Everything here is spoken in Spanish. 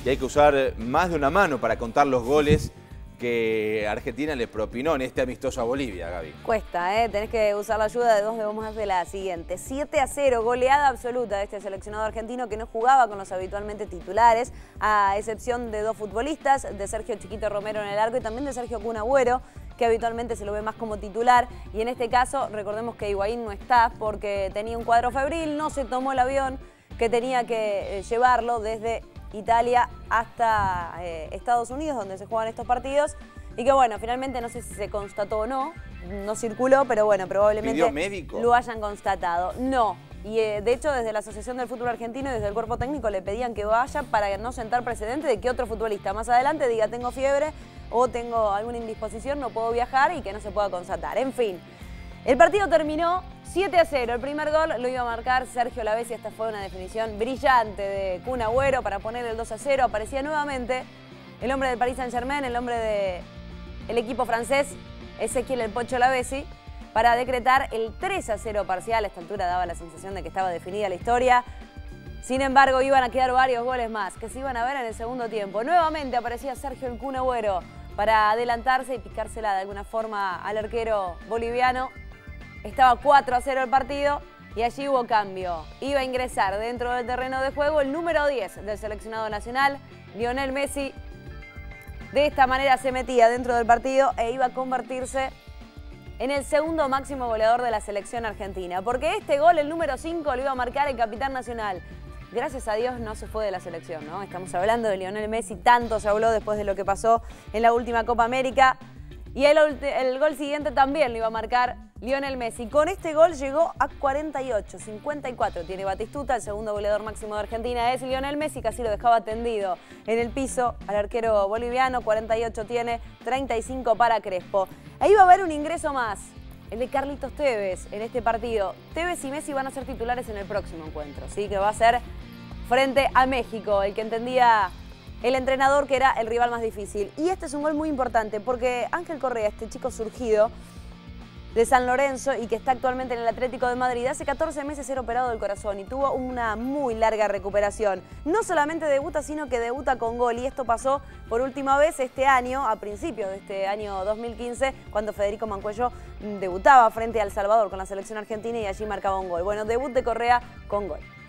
y hay que usar más de una mano para contar los goles que Argentina le propinó en este amistoso a Bolivia, Gaby. Cuesta, tenés que usar la ayuda de dos de más de la siguiente. 7-0, goleada absoluta de este seleccionado argentino que no jugaba con los habitualmente titulares, a excepción de dos futbolistas, de Sergio Chiquito Romero en el arco y también de Sergio Kun Agüero, que habitualmente se lo ve más como titular. Y en este caso, recordemos que Higuaín no está porque tenía un cuadro febril, no se tomó el avión que tenía que llevarlo desde Italia hasta Estados Unidos, donde se juegan estos partidos, y que bueno, finalmente no sé si se constató o no, no circuló, pero bueno, probablemente ¿Pidió médico? Lo hayan constatado. No, y de hecho desde la Asociación del Fútbol Argentino y desde el cuerpo técnico le pedían que vaya para no sentar precedente de que otro futbolista más adelante diga tengo fiebre o tengo alguna indisposición, no puedo viajar y que no se pueda constatar. En fin, el partido terminó 7-0, el primer gol lo iba a marcar Sergio Lavezzi, esta fue una definición brillante de Kun Agüero para poner el 2-0, aparecía nuevamente el hombre del Paris Saint-Germain, el hombre del equipo francés, Ezequiel El Pocho Lavezzi, para decretar el 3-0 parcial. A esta altura daba la sensación de que estaba definida la historia. Sin embargo, iban a quedar varios goles más que se iban a ver en el segundo tiempo. Nuevamente aparecía Sergio El Kun Agüero para adelantarse y picársela de alguna forma al arquero boliviano. Estaba 4-0 el partido y allí hubo cambio. Iba a ingresar dentro del terreno de juego el número 10 del seleccionado nacional, Lionel Messi. De esta manera se metía dentro del partido e iba a convertirse en el segundo máximo goleador de la selección argentina. Porque este gol, el número 5, lo iba a marcar el capitán nacional. Gracias a Dios no se fue de la selección, ¿no? Estamos hablando de Lionel Messi, tanto se habló después de lo que pasó en la última Copa América. Y el gol siguiente también lo iba a marcar Lionel Messi. Con este gol llegó a 48, 54 tiene Batistuta, el segundo goleador máximo de Argentina es Lionel Messi, casi lo dejaba tendido en el piso al arquero boliviano, 48 tiene, 35 para Crespo. Ahí va a haber un ingreso más, el de Carlitos Tevez en este partido. Tevez y Messi van a ser titulares en el próximo encuentro, ¿sí? Que va a ser frente a México, el que entendía el entrenador que era el rival más difícil. Y este es un gol muy importante porque Ángel Correa, este chico surgido de San Lorenzo y que está actualmente en el Atlético de Madrid, hace 14 meses era operado del corazón y tuvo una muy larga recuperación. No solamente debuta, sino que debuta con gol, y esto pasó por última vez este año, a principios de este año 2015, cuando Federico Mancuello debutaba frente a El Salvador con la selección argentina y allí marcaba un gol. Bueno, debut de Correa con gol.